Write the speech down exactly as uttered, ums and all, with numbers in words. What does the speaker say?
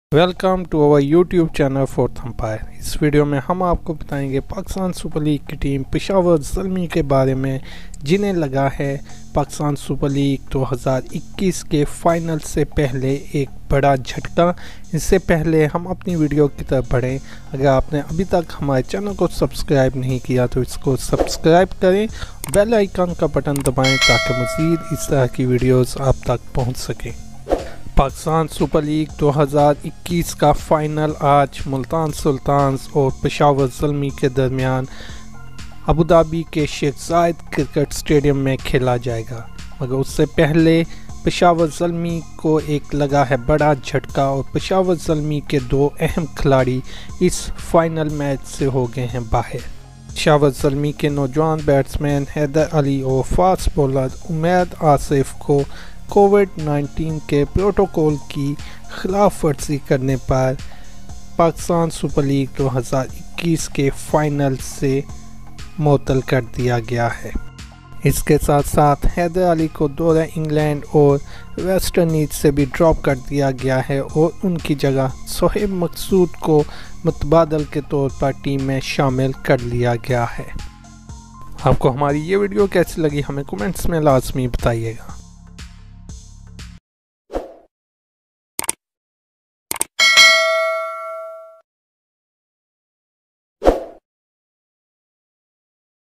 Welcome to our YouTube channel fourth umpire. इस video में हम आपको बताएंगे पाकिस्तान सुपर लीग की टीम पेशावर ज़ल्मी के बारे में, जिन्हें लगा है पाकिस्तान सुपर लीग दो हज़ार इक्कीस के फाइनल से पहले एक बड़ा झटका। इससे पहले हम अपनी वीडियो की तरफ बढ़ें, अगर आपने अभी तक हमारे चैनल को सब्सक्राइब नहीं किया तो इसको सब्सक्राइब करें, बेल आइकन का बटन दबाएँ ताकि मज़ीद इस तरह की वीडियोज़ आप तक पहुँच सकें। पाकिस्तान सुपर लीग दो हज़ार इक्कीस का फाइनल आज मुल्तान सुल्तान्स और पेशावर ज़ल्मी के दरमियान अबू धाबी के शेख ज़ायद क्रिकेट स्टेडियम में खेला जाएगा। मगर उससे पहले पेशावर ज़ल्मी को एक लगा है बड़ा झटका और पेशावर ज़ल्मी के दो अहम खिलाड़ी इस फाइनल मैच से हो गए हैं बाहर। पेशावर ज़ल्मी के नौजवान बैट्समैन हैदर अली और फास्ट बॉलर उमैद आसिफ को कोविड नाइन्टीन के प्रोटोकॉल की खिलाफ वर्जी करने पर पाकिस्तान सुपर लीग दो हज़ार इक्कीस के फाइनल से मुअत्तल कर दिया गया है। इसके साथ साथ हैदर अली को दौरा इंग्लैंड और वेस्ट इंडीज से भी ड्रॉप कर दिया गया है और उनकी जगह सोहेब मकसूद को मुतबादल के तौर पर टीम में शामिल कर लिया गया है। आपको हमारी ये वीडियो कैसी लगी हमें कमेंट्स में लाजमी बताइएगा।